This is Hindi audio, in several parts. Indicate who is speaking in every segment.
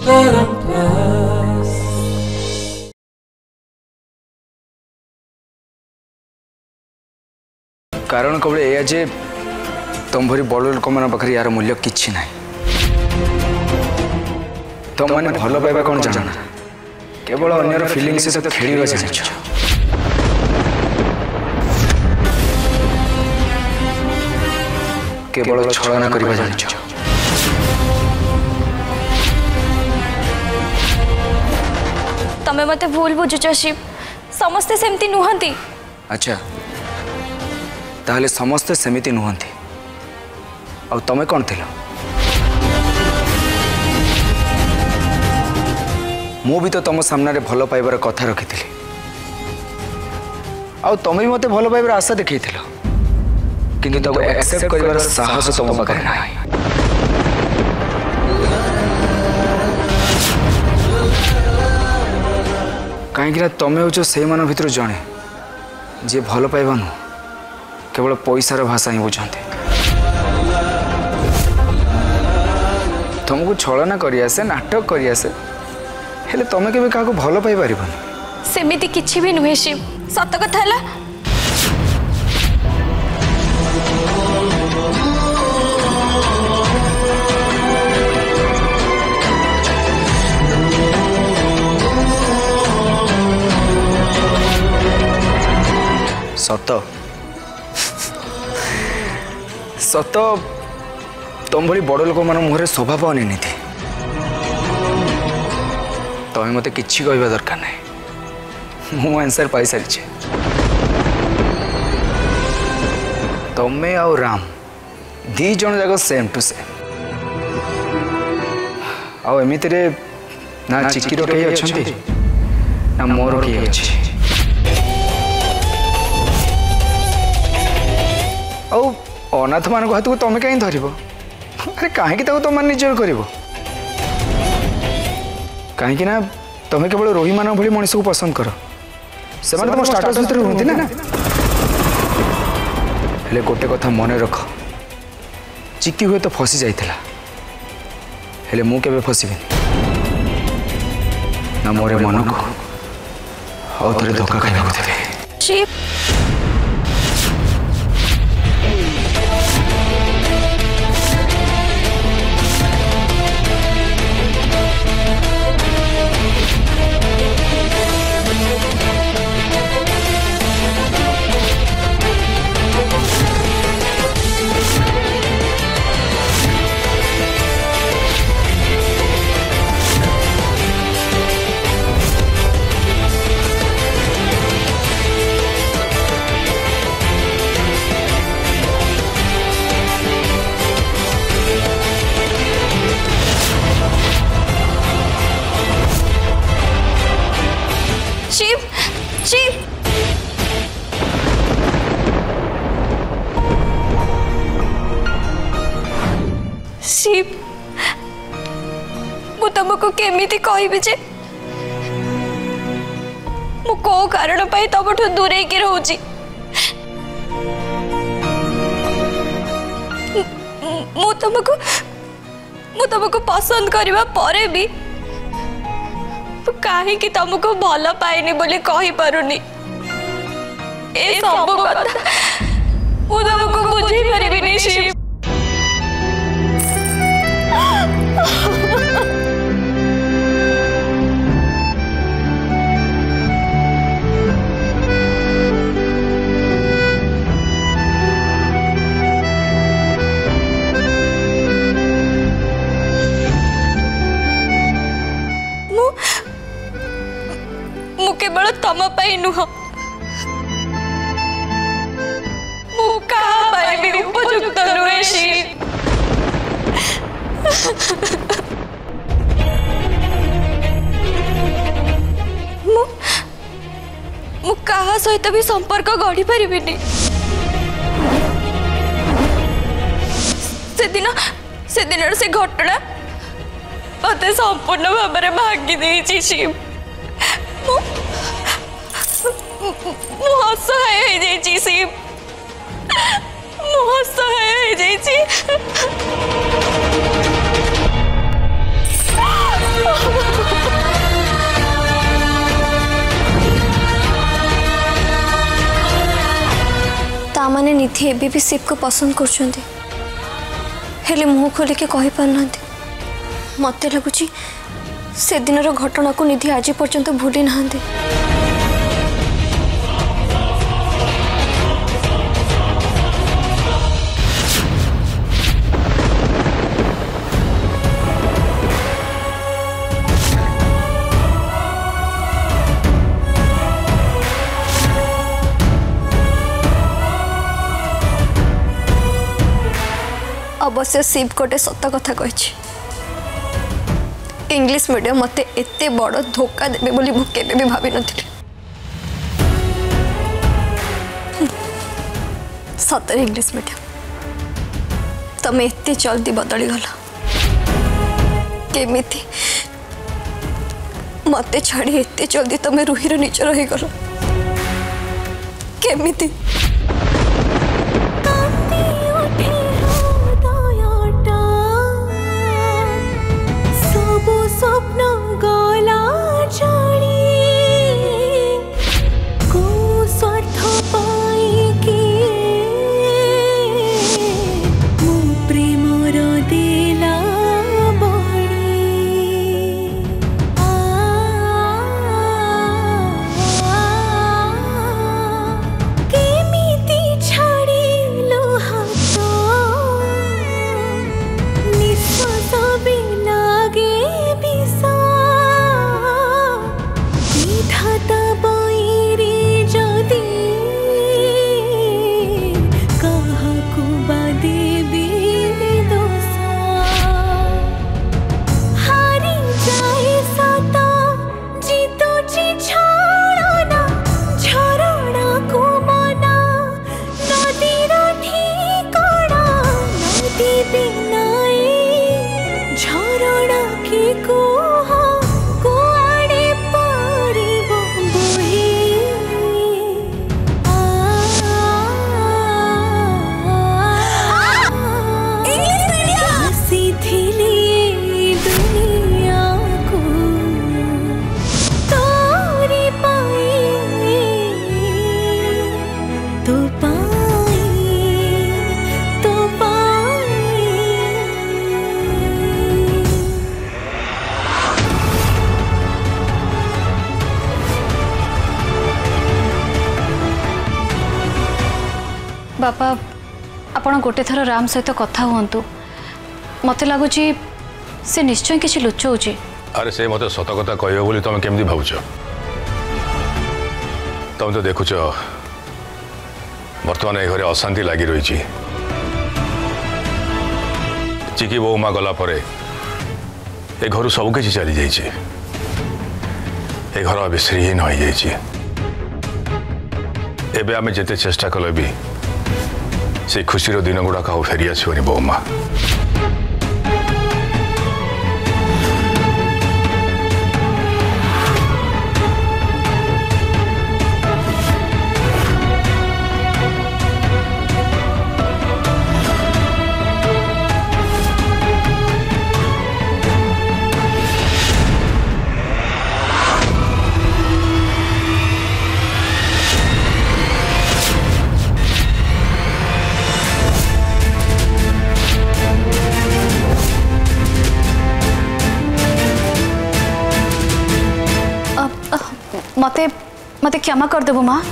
Speaker 1: कारण केवल एया जे तुम भरी बड़ लोक मान पाखे यार मूल्य किछि ना तुम मैंने भल पाइबा कौन जाना केवल अन्यर फिलिंग से तो खेल जान केवल छलना करबा जान
Speaker 2: तमे मते भूल बुझुच शिव समस्ते सेमती नुहंती।
Speaker 1: अच्छा ताहले समस्ते सेमिति नुहंती आ तमे कौन थिलो मु भी तो तुम सामने भल पाइबार कथा रखी थी आ तुम भी मते भल पाइबार आशा देखी किंतु तब एक्सेप्ट करिवार साहस तुम पाखे ना कहीं तुम हो से मन भर जड़े जी भल पाइबा नु केवल पैसार भाषा ही बुझाते तुमको छलना करि आसे नाटक करि आसे हेले तुम के क्या भल पाई पार
Speaker 2: सेमिति किछि भी नुहे शिव सत कथा है
Speaker 1: सत सत तुम भली बड़ लोक मान मुहर शोभा पानी नीति तुम्हें मत कि कहवा दरकार नहीं मु आंसर पाई सारी तुम्हें आउ राम दी जन जाक सेम टू सेम आमित ना चिकीर कई अच्छा ना मोर किए अच्छे अनाथ मान हाथ को तुम कहीं धर अरे कहीं तुम निजर कर कहीं ना तुम केवल रोही मान भली मनीष को पसंद कर से तुम स्टाटस भीतर रुहति ना हेले गोटे कथा मन रख चिकी हुए तो फसी जाइथिला हेले मु केबे फसीबे ना मोरे मन को आउ थरे धोखा खाइबा देबे।
Speaker 2: शिव शिव शिव मु तुमको केमिति कहबी जे मु को कारण पाई तमठु दूरे के रहउची मु तुमको पसंद करबा परे भी कहीं कि तुमको भल पाइनी बोली कही पारुनी ए सब कथा मु तुमको बुझी परिबिनी शिव। मु केवल तम पाई नुह मु कहा पाई भी उपयुक्त नुहे शिव। मु कहा सहित भी संपर्क गढ़ी पारिबिनी से दिन से घटना मत संपूर्ण भाव में भागी देछि शिव। असहाय हो शिव असहाय हो
Speaker 3: माने निधि एबे भी शिव को पसंद करछन्ते हेले मुंह खोल के कहि पारनांते मते लागुची से दिनर घटना को निधि आज पर्यंत भूली नांते अवश्य शिव गोटे सत कथा कही इंग्लिश मीडियम मते एते बड़ धोखा देबे बोली मु केबे भी भाबी नथिली सतर इंग्लिश मीडियम तमे एते जल्दी बदली गला केमिति मते छाड़ी एते जल्दी तमे रुहिर निज रही गला केमिति
Speaker 4: स्वप्न गला जानी को स्वार्थ पाई के मु प्रेमर देला बड़ी केमिति छाड़िलो हाथ निश्वास भी लागे
Speaker 3: बापा आपण गोटे थर राम सहित कथा हुंतु मते लगुच से निश्चय किसी लुचौचे
Speaker 5: अरे से मत सत कथा कह बोली तुम केमती भावुच तुम तो देखुच बर्तमान ए घरे अशांति लगी रही चिकी बो माँ गला परे ए घर सबकि चली जाइए ए घर अब श्रीहीन हो जाइए एबे आमे जेते चेष्टा कले भी से खुशीर दिन गुड़ाक आउ फेरी आसबनी बो माँ
Speaker 3: मते मते क्षमा कर देबो माँ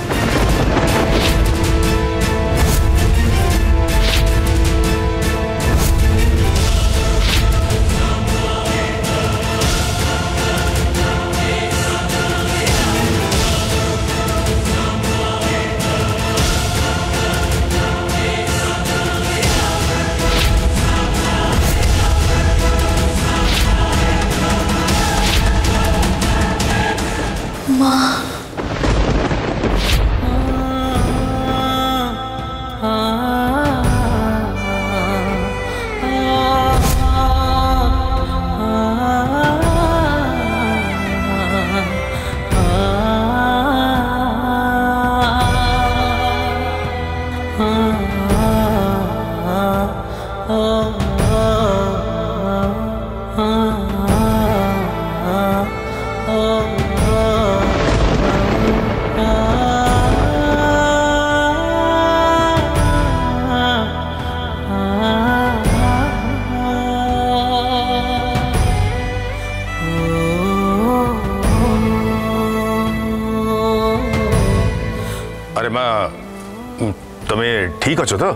Speaker 5: हेमा तुम्हें ठीक अच्छो तो?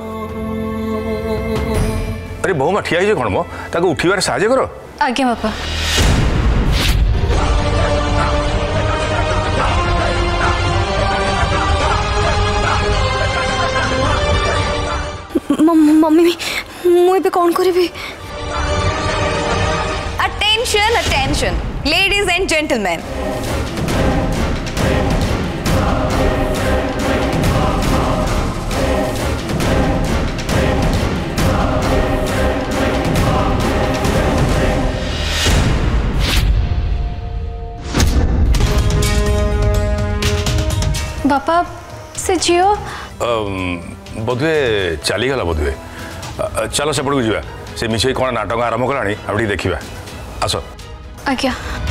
Speaker 5: अरे बहुमा ठिया है कौन मो ताको उठीबार साहाय्य करो।
Speaker 2: आज्ञा बापा।
Speaker 3: मम्मी मुझे कौन करी?
Speaker 2: Attention attention ladies and gentleman,
Speaker 3: बापा से झील
Speaker 5: बोधे चलीगला बोधे चलो सेपट को जा से मिसे कौन नाटक आरंभ कलानी आउ देखा आस।
Speaker 3: आज्ञा।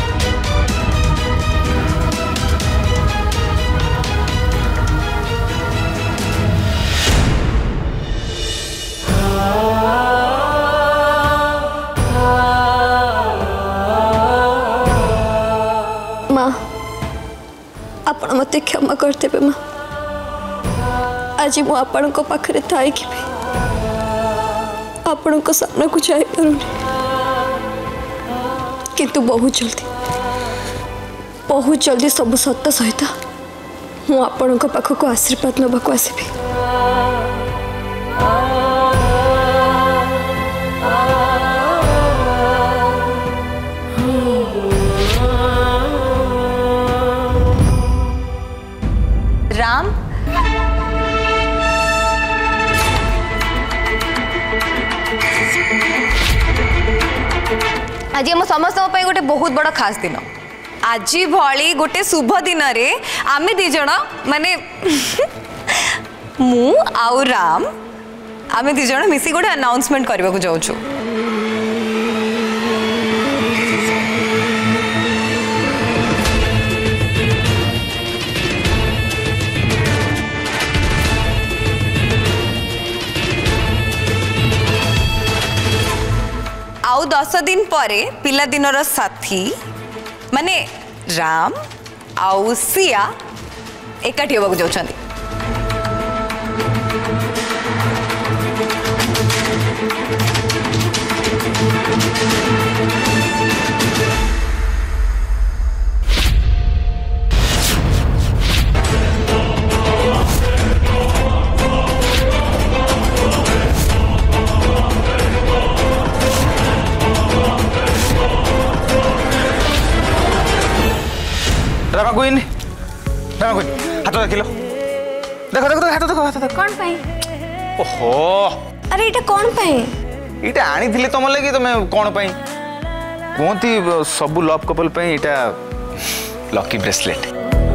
Speaker 3: माँ आपण मत क्षमा करते माँ। आज मु आपण को पाखरे थाई कि आपण को सामना को जाई पारुनी, किंतु बहुत जल्दी सब सत्य सहित मु आपण को पाख को आशीर्वाद नबा को आसीबी।
Speaker 2: राम आज आम समस्त गोटे बहुत बड़ खास दिन। आज भली गोटे शुभ दिन रे आमे दी जण माने मु आउ राम आमे दी जण मिसी गोटे अनाउंसमेंट करबा को जाउछु। आउ 10 दिन परे पिला दिनर साथी माने राम आउ सिया एकाठी होगा जाउछंती।
Speaker 1: रामाकुइन रामाकुइन हाथ देखिल देखो देखो हाथ देखो हाथ देखो
Speaker 3: कौन पाई?
Speaker 1: ओहो
Speaker 3: अरे इटा कौन पाई?
Speaker 1: इटा आनी थिले तुम लगी तुम कौन पाई कहती सब लव कपल पाई इटा लकी ब्रेसलेट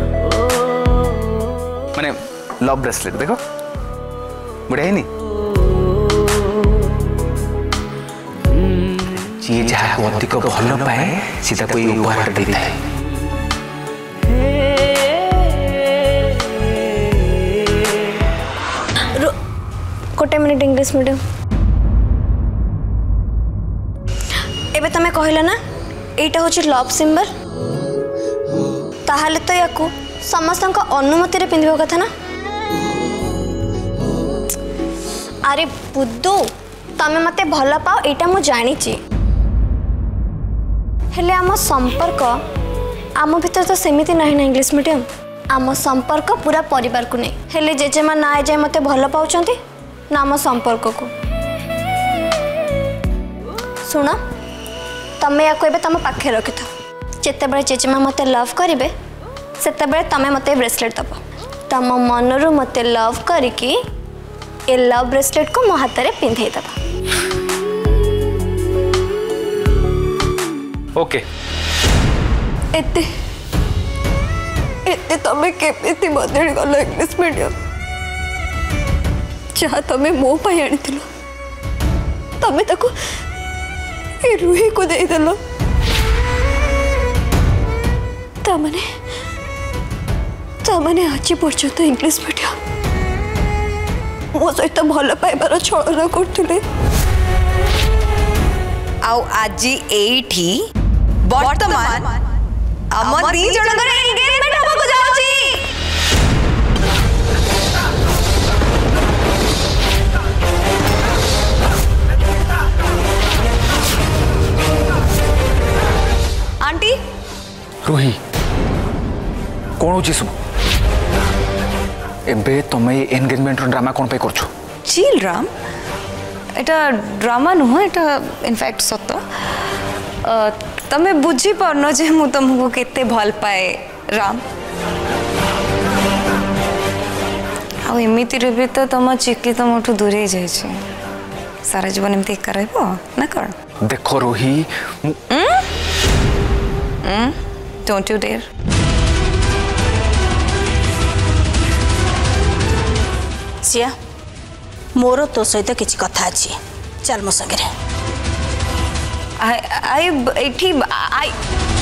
Speaker 1: माने लव ब्रेसलेट देखो बढ़िया है नी जी जहाँ को अधिक भल पाए सीधा कोई उपहार दे थाए।
Speaker 3: गोटे मिनिट इंग्लिश मीडियम एबे तमे कहला ना एटा होची लव सिंबल ताहाले तो याकू समस्त अनुमति रे पिंधिबो कथा ना। अरे बुद्धू तमे मते भल पाओ एटा मु जानी ची हेले आम संपर्क आम भीतर तो सेमिति नहीं ना इंग्लिश मीडियम आम संपर्क पूरा परिवार को नहीं हेले जेजेमा ना जाए मते भल पाउचंती नाम संपर्क को शुण तमें या तुम पाखे रखि था जिते जेजेमा मते लव करेंगे से तमें मते ब्रेसलेट दब तुम मनरू मते लव करिकी ए लव ब्रेसलेट को मो हाथ में पिंधे दबा।
Speaker 1: ओके
Speaker 3: एते एते तमें केमिति बदल गल इंग्लिश मीडियम जहाँ तमें मो पाई आनी तमें ताको ए रुही को दे देलो तामाने आज पर्यंत इंग्लिश मीडियम मो सहित भल पाइबार छलना करथिले
Speaker 2: आउ आज एठी वर्तमान हम दी जनकर एंगेजमेंट होबा को जाउची। आंटी
Speaker 1: रोही कौन हो सब एबे तुम एंगेजमेंट ड्रामा कौन पे करछु
Speaker 2: चिल राम एटा ड्रामा नुह एटा इनफैक्ट सत तमे बुझी पारन जे मु तुमको केते भल पाए राम आ एमिति रे भी तो तुम चिकी तुमठू दूरे जाय छी सारा जीवन एमती एका रहबो ना कौन
Speaker 1: देखो रोही
Speaker 2: डोंट यू डेयर
Speaker 6: सिया मोर तो सहित किसी कथा अच्छी चल मो संगे
Speaker 2: आई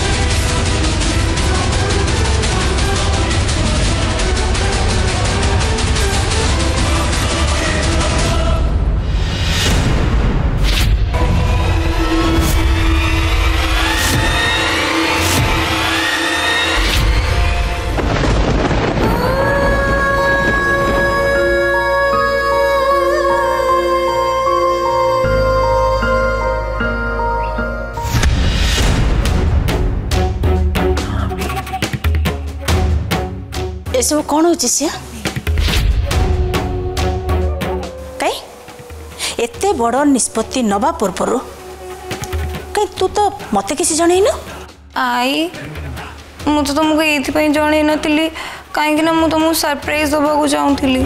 Speaker 6: सब कौन हो कई एते बड़ निष्पत्ति नवा पूर्वर कई तू तो मते किसी जन
Speaker 2: आई मु तो तुमको ये जन नी कहीं तुमको सरप्राइज दबा चाहूली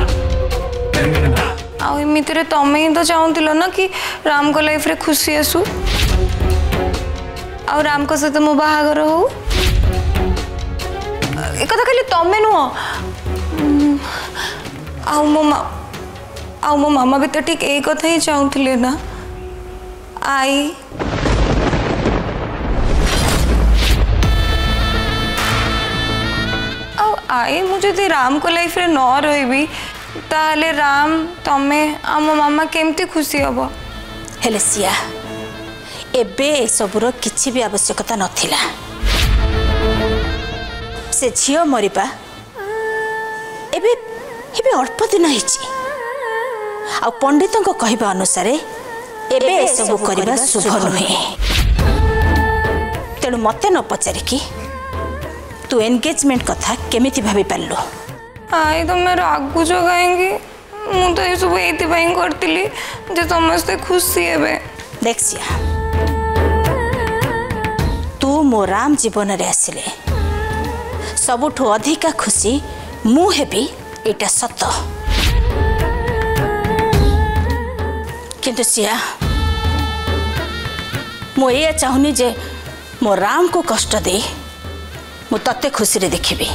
Speaker 2: आमित तमें ही तो चाहूल ना कि राम को लाइफ रे खुशी आसू आ राम को सहित मो बाहागर हो एक खाली तमें नुह मो मामा भी तो ठीक एक कथा ही चाहूले ना आई आई मुझे राम को लाइफ रे न रही ताले राम तमें आ मो मामा केमती खुशी हम
Speaker 6: हेले सिया एबे सबुर किछि भी आवश्यकता नथिला से झियो मरिबा एबे एबे अल्प दिन हिची आ पंडित को कहबा अनुसार एबे सब करबा शुभ नुहे तेणु मते न पचारि कि तू एंगेजमेंट कथा केमिति भाबी पारलो
Speaker 2: आई तुम रागुच कहीं मु तो ये सब ये करती जे समस्ते खुशी हे
Speaker 6: देखिया तू मो राम जीवन रे आसिले सबुठु अधिका खुशी मु हेबी एटा सत किंतु सिया मु ये चाहूनी जे मो राम को कष्ट दे मु तत्ते खुशी रे देखिबी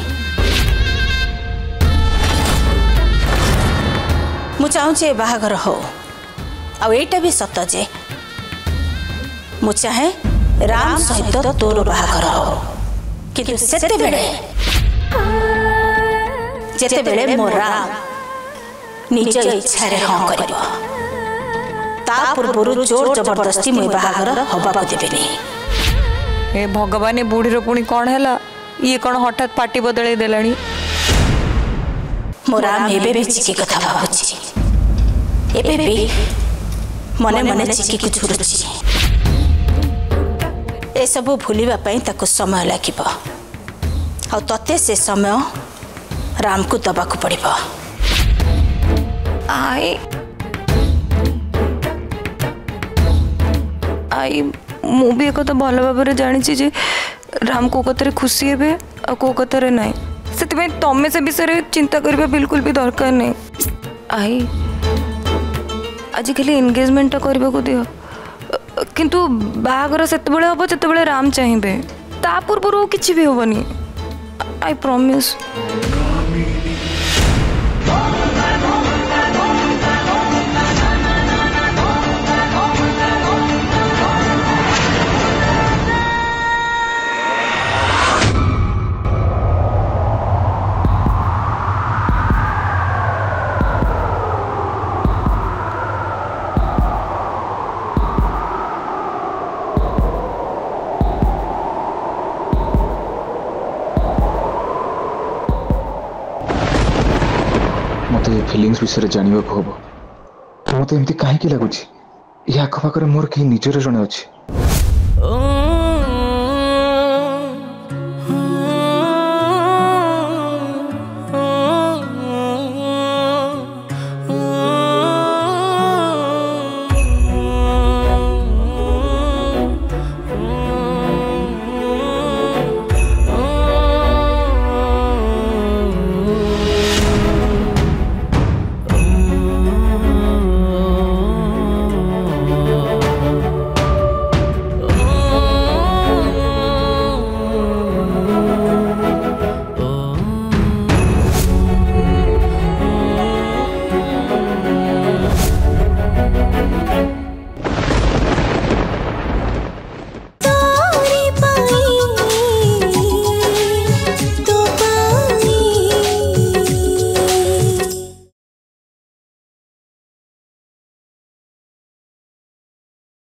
Speaker 6: मु चाहूँ जे बाहागर हो आ एटा भी सत जे मु चाहे राम सहित तोर बाहागर हो किंतु सेते बेले जेते बेले मो राम निज इच्छा रे हां करबो ता पूर्वरु जोर जबरदस्ती मु बाहागर होबा को देबेनी
Speaker 2: ए भगवान बुढ़ी रो पुणी कौन है ये कौन हठात पार्टी बदल देलानी
Speaker 6: मो राम एबे भी चिकी कथा भाबुची एबे भी मने मने चिकी को छुरुची ए सब भूलिबा पई ताको समय लागिबो आ तते से समय राम को दबा को पड़िबो
Speaker 2: आई आई मु भी एक तो भल भाव जानी जे राम को कतरे खुशी हेबे आ को कतरे नहीं से तमें से विषय चिंता करबा बिल्कुल भी दरकार नहीं आई आज खाली एंगेजमेंट करबा को दियो किंतु बाहागर सेते बेले हबो जते बेले राम चाहिए ता पूर्व किछि भी होबनी आई प्रॉमिस
Speaker 1: मत फिलिंग्स विषय जानवा हम तो मत एमती कहीं लगुच ये आखपाखे मोर कहीं निजर जड़े अच्छे